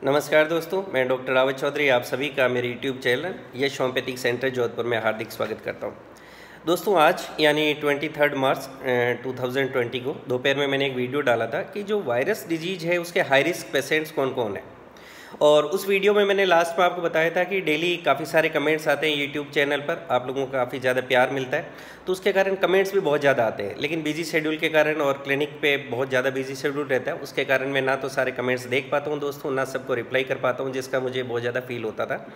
नमस्कार दोस्तों, मैं डॉक्टर रावत चौधरी आप सभी का मेरे YouTube channel Yash homeopathic centre Jodhpur में हार्दिक स्वागत करता हूं। दोस्तों आज यानी 23 मार्च 2020 को दोपहर में मैंने एक वीडियो डाला था कि जो वायरस डिजीज है उसके हाई रिस्क पेशेंट्स कौन कौन है। और उस वीडियो में मैंने लास्ट में आपको बताया था कि डेली काफ़ी सारे कमेंट्स आते हैं यूट्यूब चैनल पर, आप लोगों को काफ़ी ज़्यादा प्यार मिलता है, तो उसके कारण कमेंट्स भी बहुत ज़्यादा आते हैं। लेकिन बिजी शेड्यूल के कारण और क्लिनिक पे बहुत ज़्यादा बिजी शेड्यूल रहता है, उसके कारण मैं ना तो सारे कमेंट्स देख पाता हूँ दोस्तों, ना सबको रिप्लाई कर पाता हूँ, जिसका मुझे बहुत ज़्यादा फील होता था।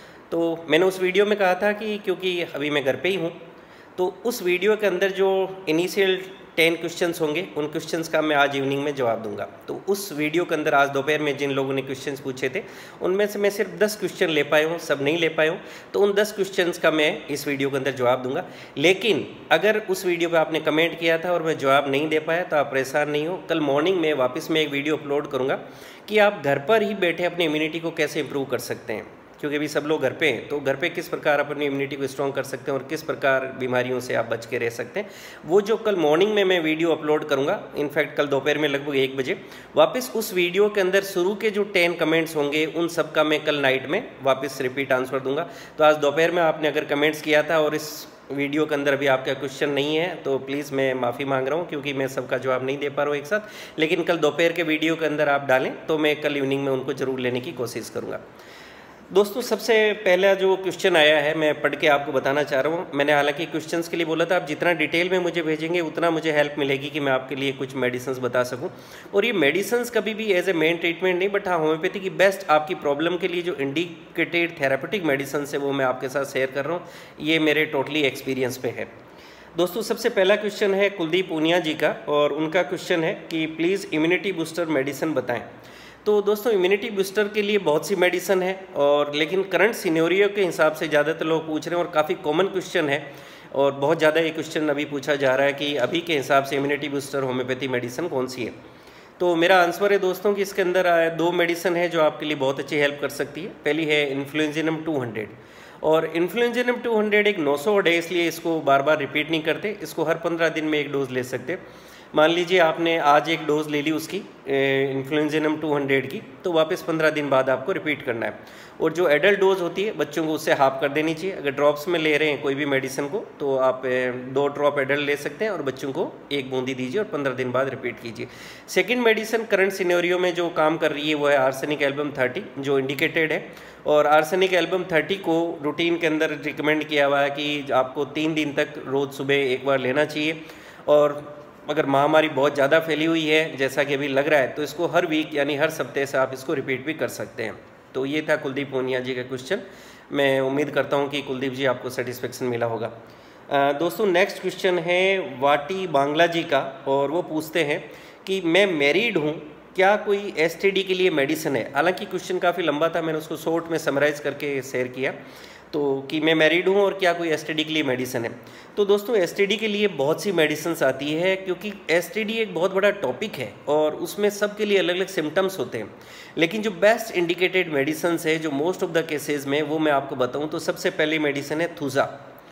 तो मैंने उस वीडियो में कहा था कि क्योंकि अभी मैं घर पर ही हूँ, तो उस वीडियो के अंदर जो इनिशियल 10 क्वेश्चंस होंगे उन क्वेश्चंस का मैं आज इवनिंग में जवाब दूंगा। तो उस वीडियो के अंदर आज दोपहर में जिन लोगों ने क्वेश्चंस पूछे थे उनमें से मैं सिर्फ 10 क्वेश्चन ले पाया हूँ, सब नहीं ले पाया हूँ, तो उन 10 क्वेश्चंस का मैं इस वीडियो के अंदर जवाब दूंगा। लेकिन अगर उस वीडियो पे आपने कमेंट किया था और मैं जवाब नहीं दे पाया तो आप परेशान नहीं हो, कल मॉर्निंग में वापस मैं एक वीडियो अपलोड करूँगा कि आप घर पर ही बैठे अपनी इम्यूनिटी को कैसे इंप्रूव कर सकते हैं, क्योंकि अभी सब लोग घर पे हैं, तो घर पे किस प्रकार अपनी इम्यूनिटी को स्ट्रॉन्ग कर सकते हैं और किस प्रकार बीमारियों से आप बच के रह सकते हैं, वो जो कल मॉर्निंग में मैं वीडियो अपलोड करूंगा, इनफैक्ट कल दोपहर में लगभग 1 बजे वापस उस वीडियो के अंदर शुरू के जो 10 कमेंट्स होंगे उन सब का मैं कल नाइट में वापस रिपीट आंसर दूंगा। तो आज दोपहर में आपने अगर कमेंट्स किया था और इस वीडियो के अंदर अभी आपका क्वेश्चन नहीं है तो प्लीज़ मैं माफ़ी मांग रहा हूँ, क्योंकि मैं सबका जवाब नहीं दे पा रहा हूँ एक साथ, लेकिन कल दोपहर के वीडियो के अंदर आप डालें तो मैं कल इवनिंग में उनको ज़रूर लेने की कोशिश करूँगा। दोस्तों सबसे पहला जो क्वेश्चन आया है मैं पढ़ के आपको बताना चाह रहा हूँ। मैंने हालांकि क्वेश्चंस के लिए बोला था, आप जितना डिटेल में मुझे भेजेंगे उतना मुझे हेल्प मिलेगी कि मैं आपके लिए कुछ मेडिसिन बता सकूँ। और ये मेडिसिन कभी भी एज ए मेन ट्रीटमेंट नहीं, बट हाँ होम्योपैथी की बेस्ट आपकी प्रॉब्लम के लिए जो इंडिकेटेड थेरापेटिक मेडिसिन है वो मैं आपके साथ शेयर कर रहा हूँ, ये मेरे टोटली एक्सपीरियंस पे है। दोस्तों सबसे पहला क्वेश्चन है कुलदीप पूनिया जी का, और उनका क्वेश्चन है कि प्लीज़ इम्यूनिटी बूस्टर मेडिसिन बताएं। तो दोस्तों इम्यूनिटी बूस्टर के लिए बहुत सी मेडिसिन है, और लेकिन करंट सिनेरियो के हिसाब से ज़्यादातर लोग पूछ रहे हैं और काफ़ी कॉमन क्वेश्चन है, और बहुत ज़्यादा ये क्वेश्चन अभी पूछा जा रहा है कि अभी के हिसाब से इम्यूनिटी बूस्टर होम्योपैथी मेडिसिन कौन सी है। तो मेरा आंसर है दोस्तों कि इसके अंदर 2 मेडिसिन है जो आपके लिए बहुत अच्छी हेल्प कर सकती है। पहली है इन्फ्लुएंजिनम 200, और इन्फ्लुएंजिनम 200 एक 900 वर्ड है, इसलिए इसको बार बार रिपीट नहीं करते, इसको हर 15 दिन में 1 डोज ले सकते। मान लीजिए आपने आज 1 डोज ले ली उसकी इन्फ्लुएंजिनम 200 की, तो वापस 15 दिन बाद आपको रिपीट करना है। और जो एडल्ट डोज होती है बच्चों को उससे हाफ कर देनी चाहिए। अगर ड्रॉप्स में ले रहे हैं कोई भी मेडिसिन को तो आप 2 ड्रॉप एडल्ट ले सकते हैं और बच्चों को 1 बूंदी दीजिए और 15 दिन बाद रिपीट कीजिए। सेकेंड मेडिसिन करंट सिनेरियो में जो काम कर रही है वो है आर्सेनिक एल्बम 30, जो इंडिकेटेड है। और आर्सेनिक एल्बम 30 को रूटीन के अंदर रिकमेंड किया हुआ है कि आपको 3 दिन तक रोज़ सुबह 1 बार लेना चाहिए। और अगर महामारी बहुत ज़्यादा फैली हुई है जैसा कि अभी लग रहा है तो इसको हर वीक यानी हर सप्ताह से आप इसको रिपीट भी कर सकते हैं। तो ये था कुलदीप पूनिया जी का क्वेश्चन। मैं उम्मीद करता हूँ कि कुलदीप जी आपको सेटिस्फेक्शन मिला होगा। दोस्तों नेक्स्ट क्वेश्चन है वाटी बांग्ला जी का, और वो पूछते हैं कि मैं मैरिड हूँ, क्या कोई एसटीडी के लिए मेडिसिन है। हालांकि क्वेश्चन काफ़ी लंबा था, मैंने उसको शॉर्ट में समराइज़ करके शेयर किया। तो कि मैं मैरिड हूँ और क्या कोई एसटीडी के लिए मेडिसिन है। तो दोस्तों एसटीडी के लिए बहुत सी मेडिसिन्स आती है, क्योंकि एसटीडी एक बहुत बड़ा टॉपिक है और उसमें सबके लिए अलग अलग सिम्टम्स होते हैं। लेकिन जो बेस्ट इंडिकेटेड मेडिसिन्स है जो मोस्ट ऑफ द केसेस में, वो मैं आपको बताऊँ तो सबसे पहली मेडिसिन है थुजा।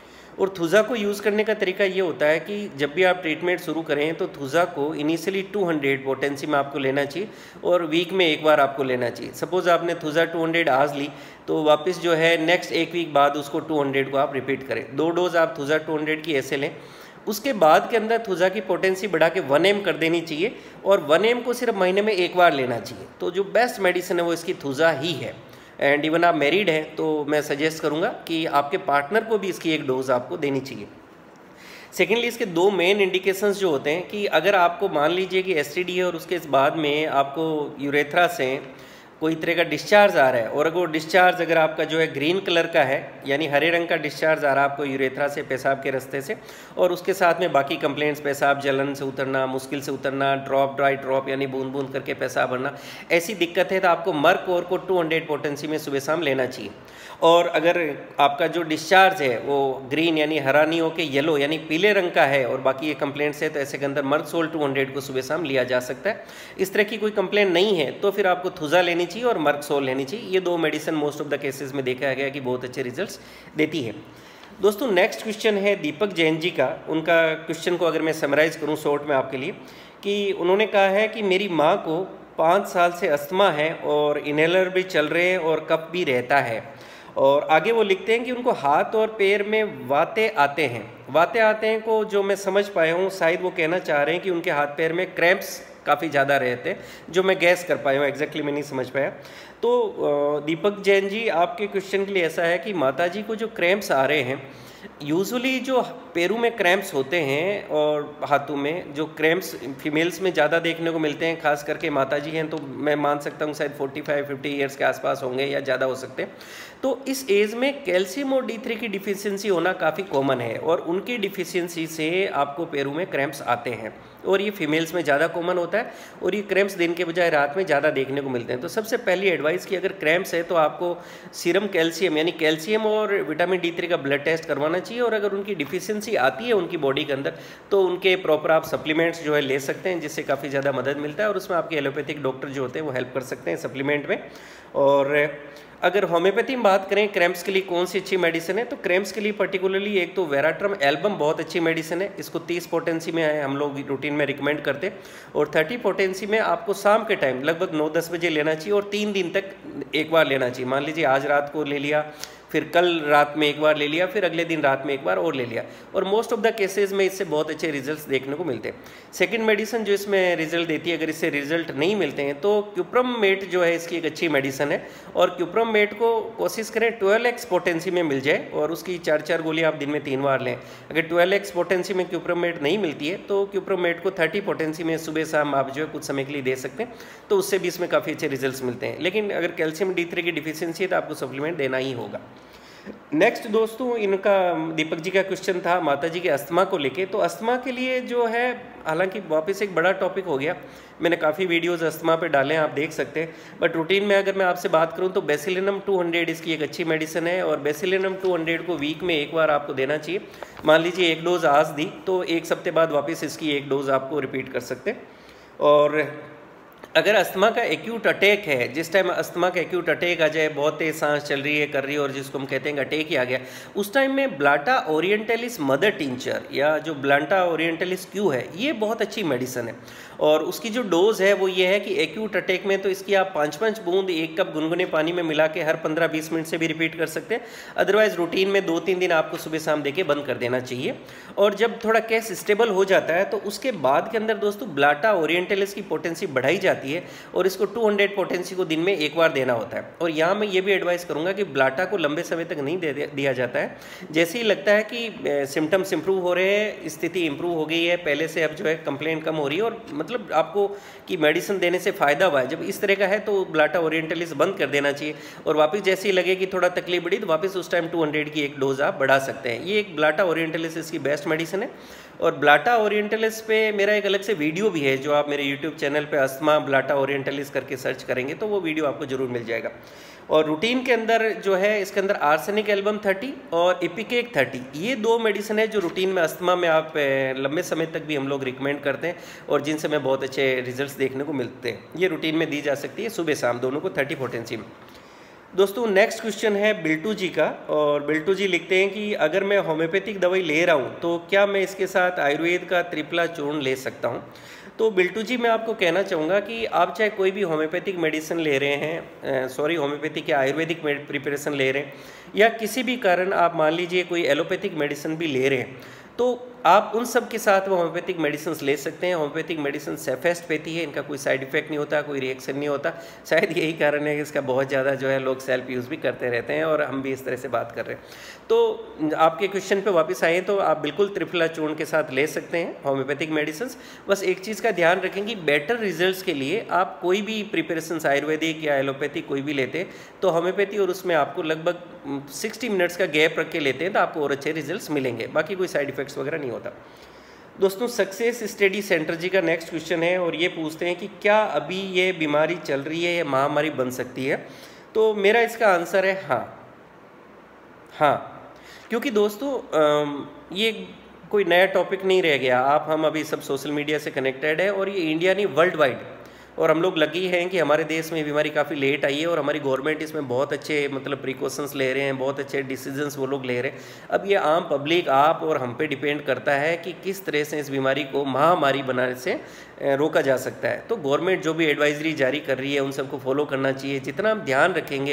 और थुजा को यूज़ करने का तरीका ये होता है कि जब भी आप ट्रीटमेंट शुरू करें तो थुजा को इनिशियली 200 पोटेंसी में आपको लेना चाहिए और वीक में 1 बार आपको लेना चाहिए। सपोज़ आपने थुजा 200 आज ली तो वापस जो है नेक्स्ट 1 वीक बाद उसको 200 को आप रिपीट करें। 2 डोज आप थुजा 200 की ऐसे लें। उसके बाद के अंदर थुजा की पोटेंसी बढ़ा के 1 mg कर देनी चाहिए, और 1 mg को सिर्फ महीने में 1 बार लेना चाहिए। तो जो बेस्ट मेडिसिन है वो इसकी थुजा ही है। एंड इवन आप मैरिड हैं तो मैं सजेस्ट करूंगा कि आपके पार्टनर को भी इसकी 1 डोज आपको देनी चाहिए। सेकेंडली इसके 2 मेन इंडिकेशंस जो होते हैं कि अगर आपको मान लीजिए कि एसटीडी है और उसके बाद में आपको यूरेथ्रा से कोई तरह का डिस्चार्ज आ रहा है, और अगर वो डिस्चार्ज अगर आपका जो है ग्रीन कलर का है यानी हरे रंग का डिस्चार्ज आ रहा है आपको यूरेथ्रा से, पेशाब के रास्ते से, और उसके साथ में बाकी कंप्लेंट्स पेशाब जलन से उतरना, मुश्किल से उतरना, ड्राई ड्रॉप यानी बूंद बूंद करके पेशाब भरना, ऐसी दिक्कत है तो आपको मर्क और को 200 पोटेंसी में सुबह शाम लेना चाहिए। और अगर आपका जो डिस्चार्ज है वो ग्रीन यानी हरा नहीं हो के येलो यानी पीले रंग का है और बाकी ये कंप्लेंट्स है तो ऐसे के अंदर मर्क सोल 200 को सुबह शाम लिया जा सकता है। इस तरह की कोई कंप्लेंट नहीं है तो फिर आपको थुजा लेनी चाहिए और मर्क सोल लेनी चाहिए। ये 2 medicine most of the cases में देखा गया कि बहुत अच्छे रिजल्ट्स देती है। दोस्तों नेक्स्ट क्वेश्चन है दीपक जैन जी का। उनका क्वेश्चन को अगर मैं समराइज़ करूँ शॉर्ट में आपके लिए, कि उन्होंने कहा है कि मेरी माँ को 5 साल से अस्थमा है और इनहेलर भी चल रहे हैं और कफ भी रहता है। और आगे वो लिखते हैं कि उनको हाथ और पैर में वातें आते हैं को जो मैं समझ पाया हूँ, शायद वो कहना चाह रहे हैं कि उनके हाथ पैर में क्रैम्प्स काफ़ी ज़्यादा रहते हैं, जो मैं गैस कर पाया हूँ, एग्जैक्टली मैं नहीं समझ पाया। तो दीपक जैन जी, आपके क्वेश्चन के लिए ऐसा है कि माताजी को जो क्रैम्प्स आ रहे हैं, यूजुअली जो पैरों में क्रैम्प्स होते हैं और हाथों में जो क्रैम्प्स फीमेल्स में ज़्यादा देखने को मिलते हैं, खास करके माताजी हैं तो मैं मान सकता हूँ शायद 45-50 ईयर्स के आसपास होंगे या ज़्यादा हो सकते हैं। तो इस एज में कैल्शियम और D3 की डिफिशियंसी होना काफ़ी कॉमन है और उनकी डिफिशियंसी से आपको पैरों में क्रैम्प्स आते हैं और ये फीमेल्स में ज़्यादा कॉमन होता है और ये क्रैम्प्स दिन के बजाय रात में ज़्यादा देखने को मिलते हैं। तो सबसे पहली एडवाइस कि अगर क्रैम्प्स है तो आपको सीरम कैल्शियम यानी कैल्शियम और विटामिन D3 का ब्लड टेस्ट करवाना चाहिए और अगर उनकी डिफिशियंसी आती है उनकी बॉडी के अंदर तो उनके प्रॉपर आप सप्लीमेंट्स जो है ले सकते हैं, जिससे काफ़ी ज़्यादा मदद मिलता है और उसमें आपके एलोपैथिक डॉक्टर जो होते हैं वो हेल्प कर सकते हैं सप्लीमेंट में। और अगर होम्योपैथी में बात करें क्रैम्प्स के लिए कौन सी अच्छी मेडिसिन है, तो क्रैम्प्स के लिए पर्टिकुलरली एक तो वेराट्रम एल्बम बहुत अच्छी मेडिसिन है, इसको 30 पोटेंसी में है, हम लोग रूटीन में रिकमेंड करते हैं और 30 पोटेंसी में आपको शाम के टाइम लगभग 9-10 बजे लेना चाहिए और 3 दिन तक एक बार लेना चाहिए। मान लीजिए आज रात को ले लिया, फिर कल रात में एक बार ले लिया, फिर अगले दिन रात में एक बार और ले लिया और मोस्ट ऑफ द केसेस में इससे बहुत अच्छे रिजल्ट्स देखने को मिलते हैं। सेकंड मेडिसिन जो इसमें रिजल्ट देती है, अगर इससे रिजल्ट नहीं मिलते हैं तो क्यूप्रमेट जो है इसकी एक अच्छी मेडिसिन है और क्यूप्रमेट को कोशिश करें 12x पोटेंसी में मिल जाए और उसकी 4-4 गोली आप दिन में 3 बार लें। अगर 12x पोटेंसी में क्यूप्रमेट नहीं मिलती है तो क्यूप्रमेट को 30 पोटेंसी में सुबह शाम आप जो है कुछ समय के लिए दे सकते हैं, तो उससे भी इसमें काफ़ी अच्छे रिजल्ट्स मिलते हैं। लेकिन अगर कैल्शियम D3 की डिफिशियंसी है तो आपको सप्लीमेंट देना ही होगा। नेक्स्ट दोस्तों, इनका दीपक जी का क्वेश्चन था माताजी के अस्थमा को लेके। तो अस्थमा के लिए जो है, हालांकि वापस एक बड़ा टॉपिक हो गया, मैंने काफ़ी वीडियोस अस्थमा पे डाले हैं, आप देख सकते हैं, बट रूटीन में अगर मैं आपसे बात करूं तो बेसिलिनम 200 इसकी एक अच्छी मेडिसिन है और बेसिलिनम 200 को वीक में एक बार आपको देना चाहिए। मान लीजिए 1 डोज आज दी तो 1 हफ्ते बाद वापस इसकी 1 डोज आपको रिपीट कर सकते हैं। और अगर अस्थमा का एक्यूट अटैक है, जिस टाइम अस्थमा का एक्यूट अटैक आ जाए, बहुत तेज सांस चल रही है कर रही है और जिसको हम कहते हैं अटैक ही आ गया, उस टाइम में ब्लाटा ओरिएंटलिस मदर टिंचर या जो ब्लाटा ओरिएंटलिस क्यू है, ये बहुत अच्छी मेडिसिन है और उसकी जो डोज है वो ये है कि एक्यूट अटैक में तो इसकी आप 5-5 बूंद 1 कप गुनगुने पानी में मिला के हर 15-20 मिनट से भी रिपीट कर सकते हैं। अदरवाइज रूटीन में 2-3 दिन आपको सुबह शाम देके बंद कर देना चाहिए। और जब थोड़ा केस स्टेबल हो जाता है तो उसके बाद के अंदर दोस्तों ब्लाटा ओरिएंटलिस की पोटेंसी बढ़ाई जाती है और इसको 200 पोटेंसी को दिन में एक बार देना होता है। और यहाँ मैं ये भी एडवाइस करूँगा कि ब्लाटा को लंबे समय तक नहीं दिया जाता है। जैसे ही लगता है कि सिम्टम्स इंप्रूव हो रहे हैं, स्थिति इंप्रूव हो गई है, पहले से अब जो है कंप्लेंट कम हो रही है और मतलब आपको कि मेडिसिन देने से फ़ायदा हुआ है, जब इस तरह का है तो ब्लाटा ओरिएंटलिस बंद कर देना चाहिए और वापस जैसे ही लगे कि थोड़ा तकलीफ बढ़ी तो वापस उस टाइम 200 की 1 डोज आप बढ़ा सकते हैं। ये एक ब्लाटा ओरिएंटलिस इसकी बेस्ट मेडिसिन है। और ब्लाटा ओरिएंटलिस पे मेरा एक अलग से वीडियो भी है, जो आप मेरे यूट्यूब चैनल पे अस्थमा ब्लाटा ओरिएंटलिस करके सर्च करेंगे तो वो वीडियो आपको जरूर मिल जाएगा। और रूटीन के अंदर जो है, इसके अंदर आर्सेनिक एल्बम 30 और इपिकेक 30, ये 2 मेडिसिन है जो रूटीन में अस्थमा में आप लंबे समय तक भी हम लोग रिकमेंड करते हैं और जिनसे हमें बहुत अच्छे रिजल्ट्स देखने को मिलते हैं। ये रूटीन में दी जा सकती है सुबह शाम दोनों को 30 पोटेंसी में। दोस्तों नेक्स्ट क्वेश्चन है बिल्टू जी का और बिल्टू जी लिखते हैं कि अगर मैं होम्योपैथिक दवाई ले रहा हूँ तो क्या मैं इसके साथ आयुर्वेद का त्रिफला चूर्ण ले सकता हूँ? तो बिल्टू जी मैं आपको कहना चाहूँगा कि आप चाहे कोई भी होम्योपैथिक मेडिसिन ले रहे हैं, होम्योपैथिक या आयुर्वेदिक प्रिपरेशन ले रहे हैं या किसी भी कारण आप मान लीजिए कोई एलोपैथिक मेडिसिन भी ले रहे हैं, तो आप उन सब के साथ वो होम्योपैथिक मेडिसिन ले सकते हैं। होम्योपैथिक मेडिसिन सेफेस्ट रहती है, इनका कोई साइड इफेक्ट नहीं होता, कोई रिएक्शन नहीं होता। शायद यही कारण है कि इसका बहुत ज़्यादा जो है लोग सेल्फ यूज़ भी करते रहते हैं और हम भी इस तरह से बात कर रहे हैं। तो आपके क्वेश्चन पे वापस आए तो आप बिल्कुल त्रिफला चूर्ण के साथ ले सकते हैं होम्योपैथिक मेडिसिन। बस एक चीज़ का ध्यान रखें कि बेटर रिजल्ट्स के लिए आप कोई भी प्रिपरेशन आयुर्वेदिक या एलोपैथिक कोई भी लेते तो होम्योपैथी और उसमें आपको लगभग 60 मिनट्स का गैप रख के लेते हैं तो आपको और अच्छे रिजल्ट्स मिलेंगे, बाकी कोई साइड इफेक्ट्स वगैरह नहीं होता। दोस्तों सक्सेस स्टडी सेंटर जी का नेक्स्ट क्वेश्चन है और ये पूछते हैं कि क्या अभी ये बीमारी चल रही है या महामारी बन सकती है? तो मेरा इसका आंसर है हाँ, क्योंकि दोस्तों ये कोई नया टॉपिक नहीं रह गया। हम अभी सब सोशल मीडिया से कनेक्टेड है और ये इंडिया नहीं वर्ल्ड वाइड, और हम लोग लगी हैं कि हमारे देश में बीमारी काफ़ी लेट आई है और हमारी गवर्नमेंट इसमें बहुत अच्छे मतलब प्रिकॉशंस ले रहे हैं, बहुत अच्छे डिसीजंस वो लोग ले रहे हैं। अब ये आम पब्लिक आप और हम पे डिपेंड करता है कि किस तरह से इस बीमारी को महामारी बनाने से रोका जा सकता है। तो गवर्नमेंट जो भी एडवाइजरी जारी कर रही है उन सबको फॉलो करना चाहिए। जितना हम ध्यान रखेंगे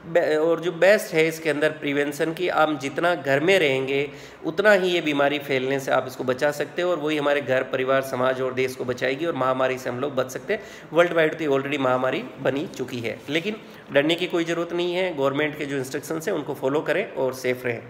और जो बेस्ट है इसके अंदर प्रिवेंशन की, आप जितना घर में रहेंगे उतना ही ये बीमारी फैलने से आप इसको बचा सकते हो और वही हमारे घर, परिवार, समाज और देश को बचाएगी और महामारी से हम लोग बच सकते हैं। वर्ल्ड वाइड तो ऑलरेडी महामारी बनी चुकी है, लेकिन डरने की कोई ज़रूरत नहीं है। गवर्नमेंट के जो इंस्ट्रक्शंस हैं उनको फॉलो करें और सेफ रहें।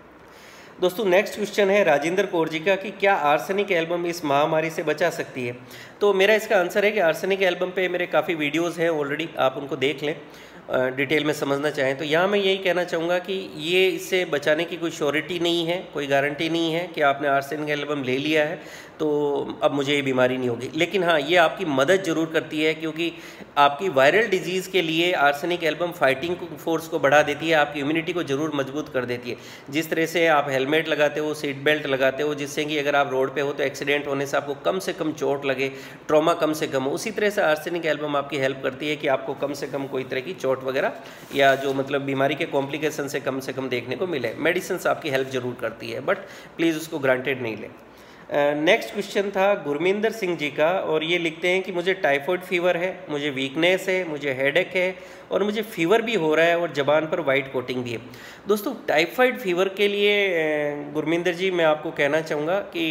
दोस्तों नेक्स्ट क्वेश्चन है राजेंद्र कौर जी का कि क्या आर्सेनिक एल्बम इस महामारी से बचा सकती है। तो मेरा इसका आंसर है कि आर्सेनिक एल्बम पे मेरे काफ़ी वीडियोस हैं ऑलरेडी, आप उनको देख लें डिटेल में समझना चाहें तो। यहाँ मैं यही कहना चाहूँगा कि ये इससे बचाने की कोई श्योरिटी नहीं है, कोई गारंटी नहीं है कि आपने आर्सेनिक एल्बम ले लिया है तो अब मुझे ये बीमारी नहीं होगी। लेकिन हाँ, ये आपकी मदद ज़रूर करती है, क्योंकि आपकी वायरल डिजीज़ के लिए आर्सेनिक एल्बम फाइटिंग फोर्स को बढ़ा देती है, आपकी इम्यूनिटी को ज़रूर मजबूत कर देती है। जिस तरह से आप हेलमेट लगाते हो, सीट बेल्ट लगाते हो, जिससे कि अगर आप रोड पे हो तो एक्सीडेंट होने से आपको कम से कम चोट लगे, ट्रॉमा कम से कम हो, उसी तरह से आर्सेनिक एल्बम आपकी हेल्प करती है कि आपको कम से कम कोई तरह की चोट वगैरह या जो मतलब बीमारी के कॉम्प्लिकेशन से कम देखने को मिले। मेडिसिन आपकी हेल्प ज़रूर करती है, बट प्लीज़ उसको ग्रांटेड नहीं लें। नेक्स्ट क्वेश्चन था गुरमिंदर सिंह जी का, और ये लिखते हैं कि मुझे टाइफाइड फीवर है, मुझे वीकनेस है, मुझे हेडेक है और मुझे फीवर भी हो रहा है और ज़बान पर वाइट कोटिंग भी है। दोस्तों टाइफाइड फीवर के लिए गुरमिंदर जी मैं आपको कहना चाहूँगा कि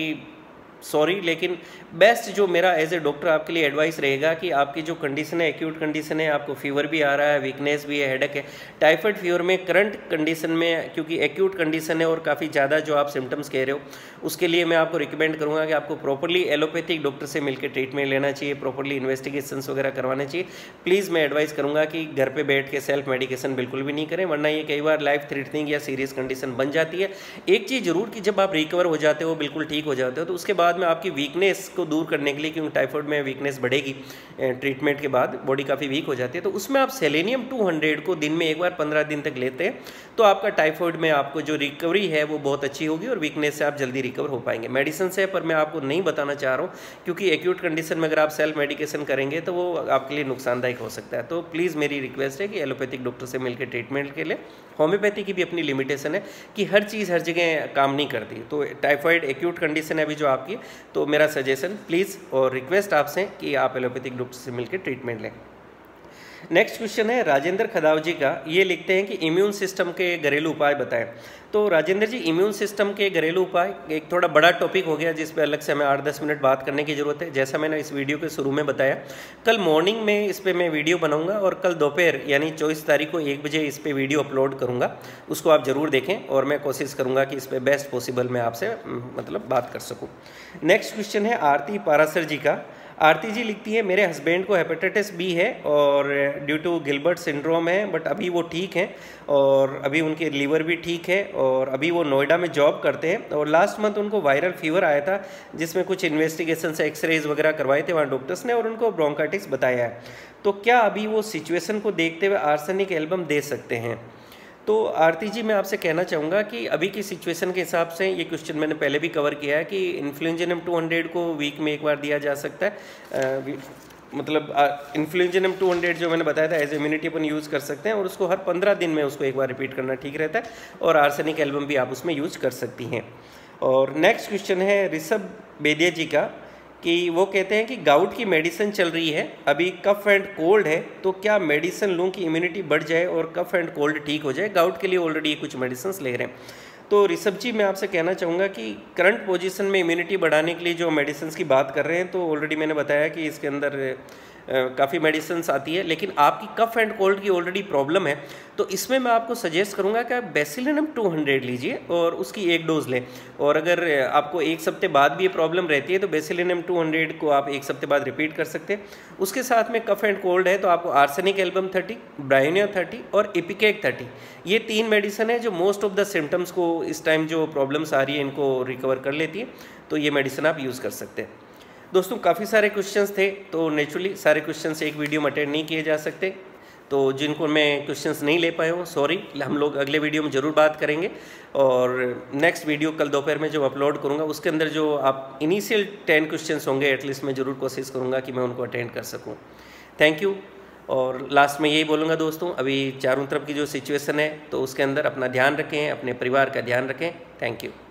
सॉरी, लेकिन बेस्ट जो मेरा एज ए डॉक्टर आपके लिए एडवाइस रहेगा कि आपकी जो कंडीशन है, एक्यूट कंडीशन है, आपको फीवर भी आ रहा है, वीकनेस भी है, हेडेक है, टाइफाइड फीवर में करंट कंडीशन में, क्योंकि एक्यूट कंडीशन है और काफ़ी ज़्यादा जो आप सिम्टम्स कह रहे हो, उसके लिए मैं आपको रिकमेंड करूँगा कि आपको प्रॉपरली एलोपैथिक डॉक्टर से मिलकर ट्रीटमेंट लेना चाहिए, प्रॉपरली इन्वेस्टिगेशंस वगैरह करवाने चाहिए। प्लीज़ मैं एडवाइस करूँगा कि घर पर बैठ के सेल्फ मेडिकेशन बिल्कुल भी नहीं करें, वरना ये कई बार लाइफ थ्रेटनिंग या सीरियस कंडीशन बन जाती है। एक चीज़ ज़रूर कि जब आप रिकवर हो जाते हो, बिल्कुल ठीक हो जाते हो, तो उसके बाद में आपकी वीकनेस को दूर करने के लिए, क्योंकि टाइफाइड में वीकनेस बढ़ेगी ट्रीटमेंट के बाद, बॉडी काफ़ी वीक हो जाती है, तो उसमें आप सेलेनियम 200 को दिन में एक बार 15 दिन तक लेते हैं तो आपका टाइफाइड में आपको जो रिकवरी है वो बहुत अच्छी होगी और वीकनेस से आप जल्दी रिकवर हो पाएंगे। मेडिसिन से पर मैं आपको नहीं बताना चाह रहा हूँ, क्योंकि एक्यूट कंडीशन में अगर आप सेल्फ मेडिकेशन करेंगे तो वो आपके लिए नुकसानदायक हो सकता है। तो प्लीज़ मेरी रिक्वेस्ट है कि एलोपैथिक डॉक्टर से मिलकर ट्रीटमेंट के लिए। होम्योपैथी की भी अपनी लिमिटेशन है कि हर चीज़ हर जगह काम नहीं करती। तो टाइफाइड एक्यूट कंडीशन है अभी जो आपकी, तो मेरा सजेशन प्लीज़ और रिक्वेस्ट आपसे कि आप एलोपैथिक डॉक्टर से मिलकर ट्रीटमेंट लें। नेक्स्ट क्वेश्चन है राजेंद्र खदाव जी का, ये लिखते हैं कि इम्यून सिस्टम के घरेलू उपाय बताएं। तो राजेंद्र जी, इम्यून सिस्टम के घरेलू उपाय एक थोड़ा बड़ा टॉपिक हो गया जिस पे अलग से हमें 8-10 मिनट बात करने की ज़रूरत है। जैसा मैंने इस वीडियो के शुरू में बताया, कल मॉर्निंग में इस पर मैं वीडियो बनाऊंगा और कल दोपहर यानी 24 तारीख को 1 बजे इस पर वीडियो अपलोड करूँगा, उसको आप ज़रूर देखें और मैं कोशिश करूँगा कि इस पर बेस्ट पॉसिबल मैं आपसे मतलब बात कर सकूँ। नेक्स्ट क्वेश्चन है आरती पारासर जी का। आरती जी लिखती है मेरे हस्बैंड को हेपेटाइटिस बी है और ड्यू टू गिलबर्ट सिंड्रोम है, बट अभी वो ठीक हैं और अभी उनके लीवर भी ठीक है और अभी वो नोएडा में जॉब करते हैं और लास्ट मंथ उनको वायरल फीवर आया था जिसमें कुछ इन्वेस्टिगेशन से एक्सरेज वगैरह करवाए थे वहाँ डॉक्टर्स ने और उनको ब्रोंकाइटिस बताया है। तो क्या अभी वो सिचुएशन को देखते हुए आर्सेनिक एल्बम दे सकते हैं? तो आरती जी मैं आपसे कहना चाहूँगा कि अभी की सिचुएशन के हिसाब से, ये क्वेश्चन मैंने पहले भी कवर किया है कि इन्फ्लुएंजानियम 200 को वीक में एक बार दिया जा सकता है। मतलब इन्फ्लुएंजानियम 200 जो मैंने बताया था एज इम्यूनिटी अपन यूज़ कर सकते हैं और उसको हर 15 दिन में उसको एक बार रिपीट करना ठीक रहता है और आर्सेनिक एल्बम भी आप उसमें यूज कर सकती हैं। और नेक्स्ट क्वेश्चन है ऋषभ बेदिया जी का कि वो कहते हैं कि गाउट की मेडिसिन चल रही है, अभी कफ एंड कोल्ड है, तो क्या मेडिसिन लूँ कि इम्यूनिटी बढ़ जाए और कफ एंड कोल्ड ठीक हो जाए? गाउट के लिए ऑलरेडी कुछ मेडिसिन ले रहे हैं। तो ऋषभ जी मैं आपसे कहना चाहूँगा कि करंट पोजीशन में इम्यूनिटी बढ़ाने के लिए जो मेडिसिन की बात कर रहे हैं तो ऑलरेडी मैंने बताया कि इसके अंदर काफ़ी मेडिसिन्स आती है, लेकिन आपकी कफ एंड कोल्ड की ऑलरेडी प्रॉब्लम है तो इसमें मैं आपको सजेस्ट करूंगा कि आप बेसिलिनम 200 लीजिए और उसकी एक डोज लें। और अगर आपको एक हफ्ते बाद भी ये प्रॉब्लम रहती है तो बेसिलिनम 200 को आप एक हफ्ते बाद रिपीट कर सकते हैं। उसके साथ में कफ एंड कोल्ड है तो आपको आर्सेनिक एल्बम 30, ब्रायोनिया 30 और इपिकेक 30, ये 3 मेडिसिन है जो मोस्ट ऑफ द सिम्टम्स को इस टाइम जो प्रॉब्लम्स आ रही है इनको रिकवर कर लेती है, तो ये मेडिसिन आप यूज़ कर सकते हैं। दोस्तों काफ़ी सारे क्वेश्चंस थे तो नेचुरली सारे क्वेश्चंस एक वीडियो में अटेंड नहीं किए जा सकते, तो जिनको मैं क्वेश्चंस नहीं ले पाया हूँ सॉरी, हम लोग अगले वीडियो में ज़रूर बात करेंगे। और नेक्स्ट वीडियो कल दोपहर में जो अपलोड करूँगा उसके अंदर जो आप इनिशियल 10 क्वेश्चंस होंगे एटलीस्ट मैं ज़रूर कोशिश करूँगा कि मैं उनको अटेंड कर सकूँ। Thank you. और लास्ट में यही बोलूँगा दोस्तों, अभी चारों तरफ की जो सिचुएशन है तो उसके अंदर अपना ध्यान रखें, अपने परिवार का ध्यान रखें। Thank you.